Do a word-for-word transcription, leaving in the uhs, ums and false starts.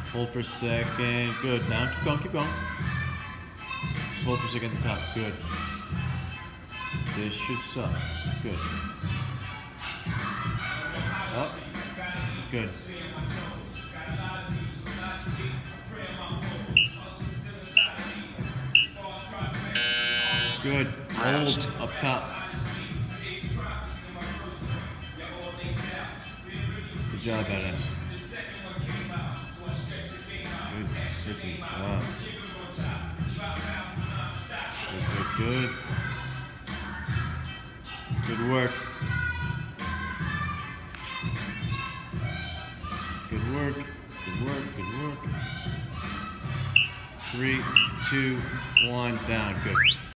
Hold for a second. Good. Now keep going, keep going. Just hold for a second at the top. Good. This should suck. Good. Up. Good. Good. Hold up top. Good job, badass. Good, sicky. Wow. Good, good, good. Good work. Good work. Good work. Good work. Three, two, one, down. Good.